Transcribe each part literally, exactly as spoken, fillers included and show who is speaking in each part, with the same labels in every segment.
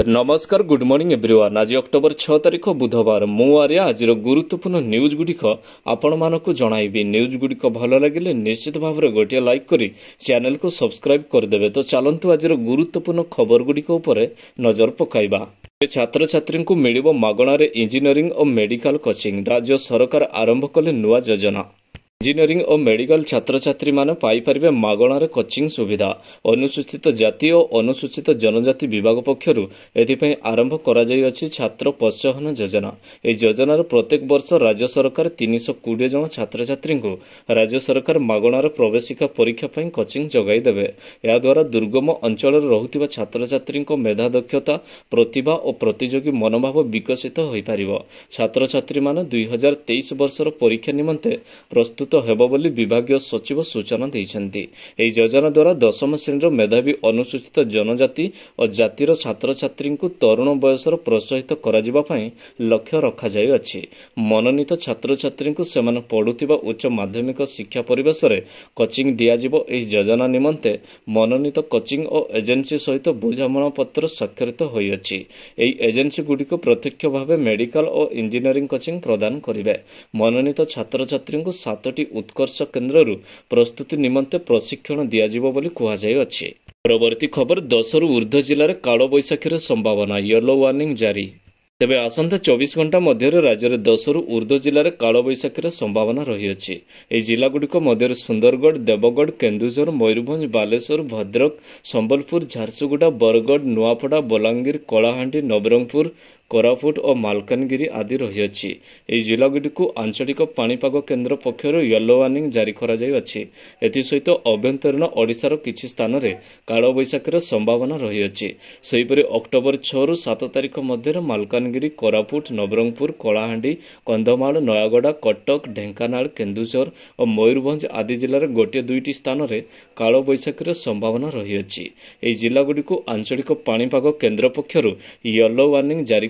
Speaker 1: नमस्कार good morning everyone. आज October छह तारिख बुधवार मु आर्या आज गुरुत्वपूर्ण न्यूज गुड़िक आपण मानक जणाइबी। न्यूज गुड़िक भल लगे निश्चित भाव में गोटे लाइक करी चैनल को सब्सक्राइब करदेवे। तो चलतु आज गुरुत्वपूर्ण खबर गुड़िक उपर नजर पकाइबा। छात्र छात्री को मिलिबो मागणार इंजीनियरिंग और मेडिकल कोचिंग। राज्य सरकार आरंभ कले नुआ योजना। इंजीनियरिंग और मेडिकल छात्र छात्री माने पाई परिबे मागणार कोचिंग सुविधा। अनुसूचित जाति और अनुसूचित जनजाति विभाग पक्षरु एथिपई आरंभ करा जाई अछि छात्र प्रोत्साहन योजना। ए योजनार प्रत्येक वर्ष राज्य सरकार तीन सौ बीस जन छात्र छात्री को राज्य सरकार मागणार प्रवेशिका परीक्षा पई कोचिंग जगाई देबे। या द्वारा दुर्गम अंचल रहुतिबा छात्र छात्री को मेधा दक्षता प्रतिभा और प्रतियोगी मनोभाव विकसित होई परिबो। छात्र छात्री माने दुई हजार तेईस वर्षर परीक्षा निमंते प्रस्तुत हेबो बोली विभागीय सचिव सूचना दैछन्ति। एही योजना द्वारा दशम श्रेणी मेधावी अनुसूचित जनजाति और जातिर छात्र छात्री को तरुण बयसर प्रोत्साहित कराजिबा पई लक्ष्य रखा जाय अछि। मनोनीत छात्र छात्री को सेमान पढुतिबा उच्च माध्यमिक शिक्षा परिवेश रे कोचिंग दियाजिबो। एही योजना निमंते मनोनीत कोचिंग और एजेंसी सहित बुझामणा पत्र स्वाक्षरित होई अछि। एही एजेंसी गुडी को प्रत्यक्ष भाव मेडिकल और इंजीनियरिंग कोचिंग प्रदान करिवे। मनोनीत छात्र छात्री को सात उत्कर्ष केन्द्र प्रस्तुति निमंते प्रशिक्षण दियाजिबो बोली कुहाजाय अछि। परवर्ती खबर दस रु ऊर्ध्व जिले में काल बैशाखीर संभावना। येलो वार्निंग जारी। तेबे आसंता चौबीस घंटा मध्य राज्य में दस रु ऊर्ध्व जिले में काल बैशाखीर संभावना रही अछि। एही जिलागुड़िक मध्य सुंदरगढ़ देवगढ़ केन्दुझर मयूरभंज बालेश्वर भद्रक संबलपुर झारसुगुड़ा बरगढ़ नुआपड़ा बलांगीर कलाहांडी नवरंगपुर कोरापुट और मालकानगिरी आदि रही अछि। एही जिलागुड़िक आंचलिक पाणीपाग केन्द्र पक्षर येलो वार्निंग जारी करा जाय अछि। एथि सहित अभ्यंतरीण ओडिशार किछि स्थान रे काल बैशाखीर संभावना रही अछि। सेहिपरि अक्टोबर छह रु सात तारिख मध्य मालकानगिरी कोरापुट नवरंगपुर कलाहांडी कंधमाल नयागड़ा कटक ढेंकानाल केन्दुझर और मयूरभंज आदि जिले में गोटे दुईटी स्थान रे काल बैशाखीर संभावना रही अछि। एही जिलागुड़िक आंचलिक पाणीपाग केन्द्र पक्षर येलो वार्निंग जारी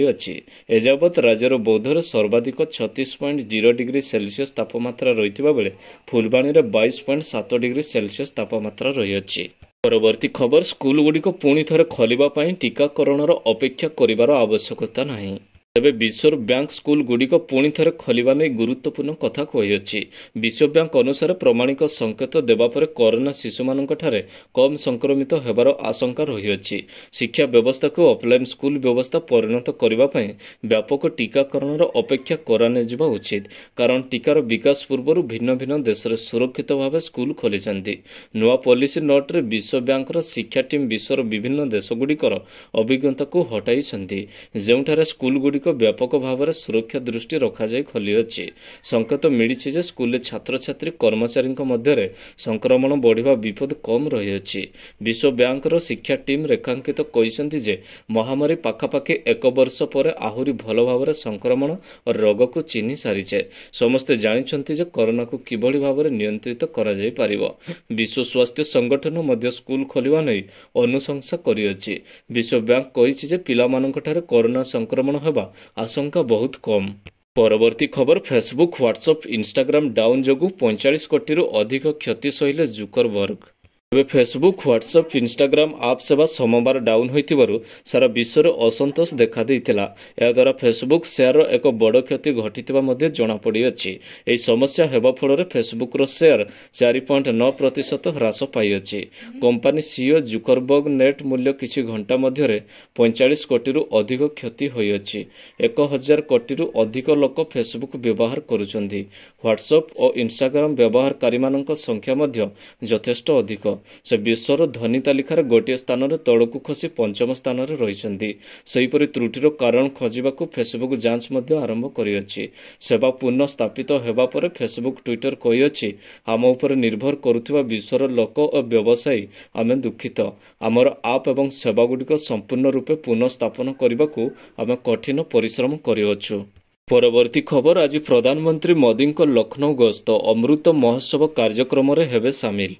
Speaker 1: एजावत राज्यर बौद्धर सर्वाधिक छत्तीस पॉइंट जीरो डिग्री सेल्सियस तापमात्रा रही बेले फुलबाणी में बाईस पॉइंट सात डिग्री सेल्सियस तापमात्रा रही अछि। परवर्ती खबर स्कूल गुड़िक पुणी थे खोलिबा टीकाकरण अपेक्षा करिवार आवश्यकता नहीं। तेबे विश्व बैंक स्कूल गुड़िक पुणी थे खोलिबा नहीं गुरुत्वपूर्ण कथा कही। विश्व बैंक अनुसार प्रमाणिक संकेत देवापर कोरोना शिशु मानक ठारे कम संक्रमित हेबार आशंका रही अछि। शिक्षा व्यवस्था को ऑफलाइन स्कूल व्यवस्था परिणत करबा पई व्यापक टीकाकरण अपेक्षा कराने जिबा उचित। कारण टीकार विकास पूर्व भिन्न भिन्न देश में सुरक्षित भाव स्कूल खोलिछन्ति। नुआ पॉलिसी नोट रे विश्व बैंक शिक्षा टीम विश्वर विभिन्न देशगुड़िकर अभिज्ञता को हटाई जेउठारे स्कूल गुड़ी व्यापक भाव में सुरक्षा दृष्टि रखा जाय खोली अछि। संकेत मिली जे स्कूल छात्र छात्री कर्मचारी मध्य संक्रमण बढ़िबा विपद कम रही अछि। विश्व बैंक शिक्षा टीम रेखांकित कहिसंति जे महामारी पाखापाखि एक वर्ष पर आहुरी भल भाव में संक्रमण और रोग को चिन्हि सारिछे। समस्ते जानिछन्ति जे कोरोना को किभली भाव में नियंत्रित करा जाय परिबो। विश्व स्वास्थ्य संगठन मध्य स्कूल खोलिबा नै अनुशंसा करिअछि। विश्व बैंक कहिछि जे पिलामानक ठारे कोरोना संक्रमण हेबा आशंका बहुत कम। परवर्ती खबर फेसबुक व्हाट्सएप इंस्टाग्राम डाउन जोगु पैंतालीस कोटी रु अधिक क्षति सहिले जुकरबर्ग। तेबे फेसबुक व्हाट्सएप इंस्टाग्राम आप सेवा सोमवार डाउन होइतिबारु सारा विश्व में असंतोष देखा देइतिला। या द्वारा फेसबुक शेयर एक बड़ क्षति घटितिबा मध्ये जणा पड़ी अछि। एही समस्या हेबा फଳରେ फेसबुक रो शेयर चार पॉइंट नौ प्रतिशत ह्रास पाई अछि। कंपनी सीईओ जुकरबर्ग नेट मूल्य किछि घंटा मध्यरे पैंतालीस कोटी रु अधिक क्षति होई अछि। एक हजार कोटी रु अधिक लोक फेसबुक व्यवहार करुछन्ति। व्हाट्सएप और इंस्टाग्राम व्यवहारकारी मानक संख्या मध्य यथेष्ट अधिक। से विश्वर धनी तालिकार गोटे स्थान में तलकू खसी पंचम स्थान में रही। सेहीपरि त्रुटिर कारण खोजिबाकू फेसबुक जांच मध्य आरंभ करिअछि। सेवा पुनः स्थापित हेबा पर फेसबुक ट्विटर कहिअछि आम उपर निर्भर करुथिबा विश्वर लोक और व्यवसायी आमे दुखित। आमर आप एवं सेवा गुड़िक संपूर्ण रूपे पुनः स्थापन करने आमे कठिन परिश्रम करिअछु। परवर्ती खबर आज प्रधानमंत्री मोदी को लखनऊ गस्त अमृत महोत्सव कार्यक्रम हेबे सामिल।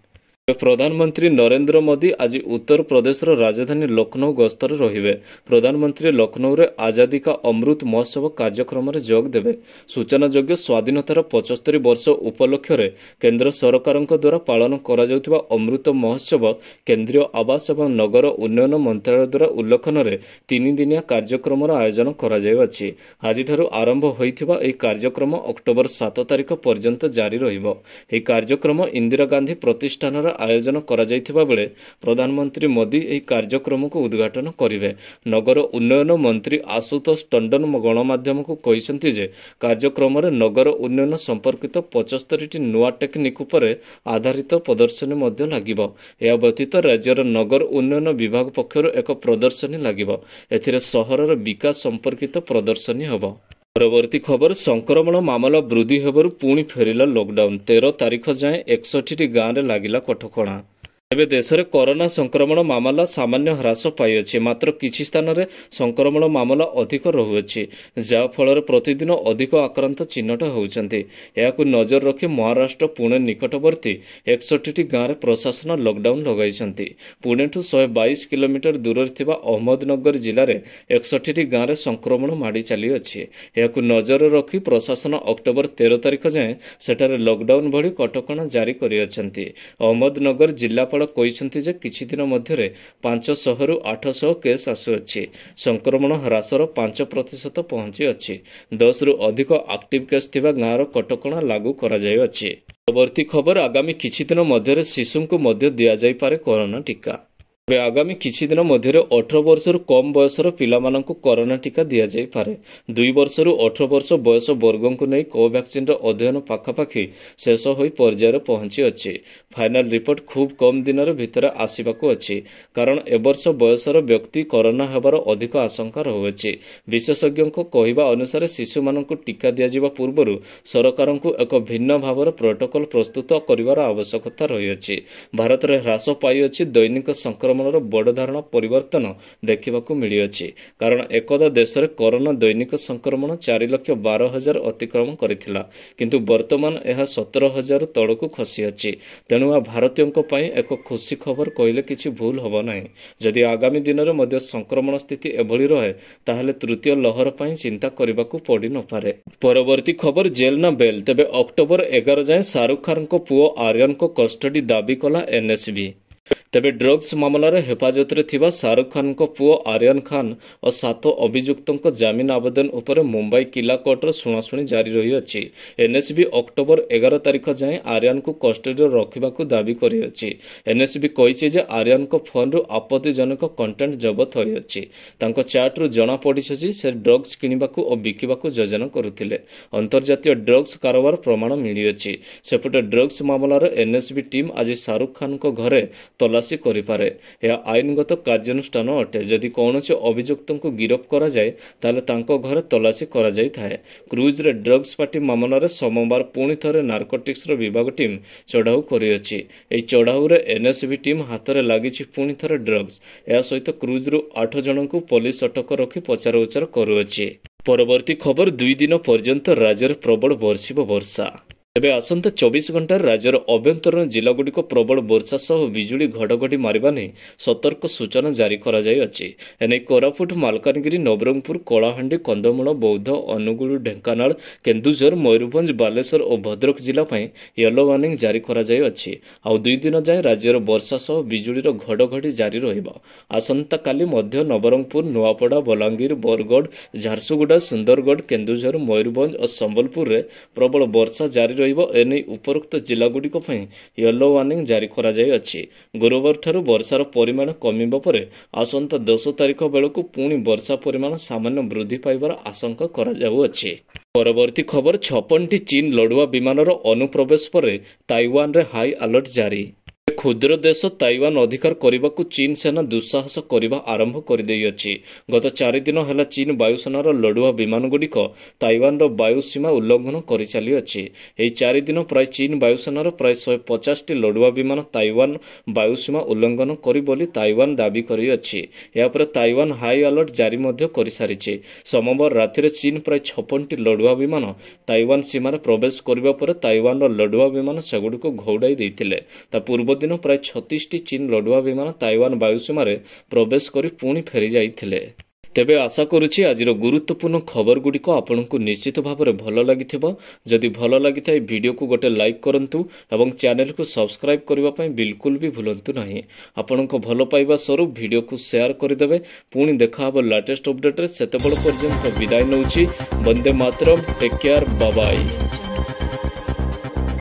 Speaker 1: प्रधानमंत्री नरेंद्र मोदी आज उत्तर प्रदेश राजधानी लखनऊ गस्तर रहिबे। प्रधानमंत्री लखनऊ रे आजादी का अमृत महोत्सव कार्यक्रम रे जोग देबे। सूचनायोग्य स्वाधीनतार पचहत्तर वर्ष उपलक्ष्य रे केंद्र सरकारक द्वारा पालन करा जाउथिबा अमृत महोत्सव केंद्रीय आवास एवं नगर उन्नयन मंत्रालय द्वारा उल्लेखन रे तीन दिनिया कार्यक्रम आयोजन करा जायछि। आजिठारु आरंभ होइथिबा एही कार्यक्रम अक्टोबर सात तारिख पर्यंत जारी रहिबो। एही कार्यक्रम इंदिरा गांधी प्रतिष्ठान आयोजन करा जायथिबा बेले प्रधानमंत्री मोदी एही कार्यक्रम को उद्घाटन करिवे। नगर उन्नयन मंत्री आशुतोष टंडन गणमाध्यम को कहिसंति जे कार्यक्रम रे नगर उन्नयन संपर्कित पचहत्तर टी नुआ टेक्निक उपरे आधारित प्रदर्शनी मध्य लागिबो। या व्यतीत राज्यर नगर उन्नयन विभाग पक्षरु एक प्रदर्शनी लागिबो। एथिरे सहरर विकास संपर्कित प्रदर्शनी हबो। परवर्ती खबर संक्रमण मामला वृद्धि हेबारु पुणी फेरिला लॉकडाउन। तेरह तारिख जाए एकसठ टी गाँव रे लागिला कटकणा। एबे देश में कोरोना संक्रमण मामला सामान्य ह्रास पाई मात्र किछि स्थान रे संक्रमण मामला अधिक रहुछि जा फल प्रतिदिन अधिक आक्रांत चिन्हट होउछन्ति। याकु नजर रखी महाराष्ट्र पुणे निकटवर्ती एकसठ टी गाँव रे प्रशासन लॉकडाउन लगाइछन्ति। पुणे ठू एक सौ बाईस किलोमीटर दूर थिबा अहमदनगर जिले में एकसठ टी गाँव रे संक्रमण माड़ी चली अछि। याकु नजर रखी प्रशासन अक्टोबर तेरह तारिख जाए सेठारे लॉकडाउन भली कटकणा जारी करिअछन्ति। अहमदनगर जिल्लापाल कहिसंति जे किछि दिन मध्यरे पांच सौ रु आठ सौ केस आसुअछि। संक्रमण ह्रासर पांच प्रतिशत पहुंची अछि। दस रु अधिक एक्टिव केस थिबा गाँवर कटकणा लागू करा जायछि। परवर्ती खबर आगामी किछि दिन मध्यरे शिशुंकु मध्य दिया जाय पारे कोरोना टीका। आगामी किछि दिन मध्यरे अठारह वर्ष रु कम बयसर पिलामानंकु कोरोना टीका दिया जाय पारे। दुई वर्ष रु अठारह वर्ष बयस वर्गंकु नै कोवैक्सीन रो अध्ययन पाखापाखि शेष होई पर्यायर पहुंची अछि। फाइनल रिपोर्ट खूब कम दिन भितर आसिबाकू अछि कारण ए वर्ष बयसर व्यक्ति कोरोना हेबार अधिक आशंका रहुछि। विशेषज्ञों कहिबा अनुसार शिशुमानंकु टीका दिया जिबा पूर्वरु सरकारंकु एक भिन्न भावर प्रोटोकॉल प्रस्तुत करिवार आवश्यकता रहिछि। भारत रे ह्रास पाई अछि दैनिक संक्रमण बड़ धारणा परिवर्तन देखा मिली कारण एकदा देश में कोरोना दैनिक संक्रमण चार लक्ष बार हजार अतिक्रम करथिला किंतु वर्तमान यह सतर हजार तलकू खसी अछि। तेणु आ भारतीयों पई एक खुशी खबर कहले किछि भूल हबो नाही। जदि आगामी दिन में मध्य संक्रमण स्थिति एभली रहे ताहले तृतीय लहर पई चिंता करबाकू पड़ी न पारे। परवर्ती खबर जेल ना बेल। तेबे अक्टोबर एगार जाए शाहरुख खान को पुओ आर्यन को कस्टडी दाबी कला एनएसबी। तेबे ड्रग्स मामलार हेफाजत रे थिबा शाहरुख खान को पुओ आर्यन खान और सात अभियुक्तों जमीन आवेदन उपरे मुंबई किला कोर्टर शुणाशुणी जारी रही अछि। एनएसबी अक्टोबर एगार तारिख जाए आर्यन को कस्टडी रखिबाकू दाबी करि अछि। एनएसबी कहिछि जे आर्यन को फोन रु आपत्तिजनक कंटेंट जबत होई अछि। तांको चैट रु जणा पडिछि जे से ड्रग्स किनिबाकू और बिकिबाकू योजना करुथिले। अंतर्जातीय ड्रग्स कारोबार प्रमाण मिली अछि। सेपटे ड्रग्स मामलार एनएसबी टीम आज शाहरुख खान को घरे तलाशी करिपारे। यह आईनगत कार्यानुष्ठान अटे। जदि कौनसी अभियुक्तों को गिरफ्त करा जाए ताले तांको घरे तलाशी करा जाय थाए। क्रूज रे ड्रग्स पार्टी मामलार सोमवार पुणी थरे नार्कोटिक्स रो विभाग टीम चढ़ाऊ करिअछि। एही चढ़ाऊ रे एनएसबी टीम हाथरे लागिछि पुणी थरे ड्रग्स। या सहित क्रूज रु आठ जनकू पुलिस अटक रखी पचार उचार करुअछि। परवर्ती खबर दुई दिन पर्यंत राज्य में प्रबल बर्षिब वर्षा। एबे आसंता चौबीस घंटा राज्यर अभ्यंतरण जिलागुड़िक प्रबल वर्षा सह बिजुली घड़घड़ी मारिबा नै सतर्क सूचना जारी करा जाय अछि। एनै कोरापुट मालकानगिरी नवरंगपुर कलाहांडी कंधमाल बौद्ध अनुगुल ढेंकानाल केन्दुझर मयूरभंज बालेश्वर और भद्रक जिला पई येलो वार्निंग जारी करा जाय अछि। आ दुई दिन जाय राज्यर वर्षा सह बिजुलीर घड़घड़ी जारी रहिबा। आसंता काली मध्य नवरंगपुर नुआपड़ा बलांगीर बरगढ़ झारसुगुड़ा सुंदरगढ़ केन्दुझर मयूरभंज और संबलपुर रे प्रबल वर्षा जारी एने उपरोक्त जिलागुड़िक येलो वार्निंग जारी करा जाय अछि। गुरुवार ठारू वर्षार परिमाण कमिबा परे आसंता दस तारिख बेलकू पुणी वर्षा परिमाण सामान्य वृद्धि पाइबार आशंका करा जाउअछि। परवर्ती खबर छप्पन टी चीन लड़ुआ विमानर अनुप्रवेश परे ताइवान रे हाई अलर्ट जारी। क्षुद्र देश ताइवान अधिकार करने चीन सेना दुस्साहस करने आरंभ कर गत चार दिन है चीन वायुसेनार लड़ुआ विमान गुड़िक ताइवान वायु सीमा उल्लंघन कर चली अछि। चार दिन प्राय चीन वायुसेनार प्राय शहे पचास टी लड़ुआ विमान ताइवान वायु सीमा उल्लंघन करी बोली ताइवान दाबी करी अछि। यापर ताइवान हाई अलर्ट जारी मध्य कर सारी। सोमवार राति चीन प्राय छप्पन टी लड़ुआ विमान ताइवान सीमार प्रवेश करने पर ताइवान लड़ुआ विमान सेगुड़ी घौड़ाई देते। ता पूर्व दिन ସେଦିନ ପ୍ରାୟ ଛତିଶଟି ଚୀନ ଲଢୁଆ ବିମାନ ତାଇୱାନ ବାୟୁସୀମାରେ ପ୍ରବେଶ କରି ପୁଣି ଫେରି ଯାଇଥିଲେ। ତେବେ ଆଶା କରୁଛି ଆଜିର ଗୁରୁତ୍ୱପୂର୍ଣ୍ଣ ଖବରଗୁଡ଼ିକ ଆପଣଙ୍କୁ ନିଶ୍ଚିତ ଭାବରେ ଭଲ ଲାଗିଥିବ। ଯଦି ଭଲ ଲାଗିଥାଏ ଭିଡ଼ିଓକୁ ଗୋଟେ ଲାଇକ୍ କରନ୍ତୁ ଏବଂ ଚ୍ୟାନେଲକୁ ସବସ୍କ୍ରାଇବ୍ କରିବା ପାଇଁ ବିଲକୁଲ ବି ଭୁଲନ୍ତୁ ନାହିଁ। ଆପଣଙ୍କ ଭଲ ପାଇବା ସ୍ୱରୂପ ଭିଡ଼ିଓକୁ ସେୟାର କରିଦେବେ। ପୁଣି ଦେଖାହେବ ଲାଟେଷ୍ଟ ଅପଡେଟରେ। ସେତେବେଳେ ପର୍ଯ୍ୟନ୍ତ ବିଦାୟ ନେଉଛି। ବନ୍ଦେ ମାତରମ୍। Take care. Bye bye.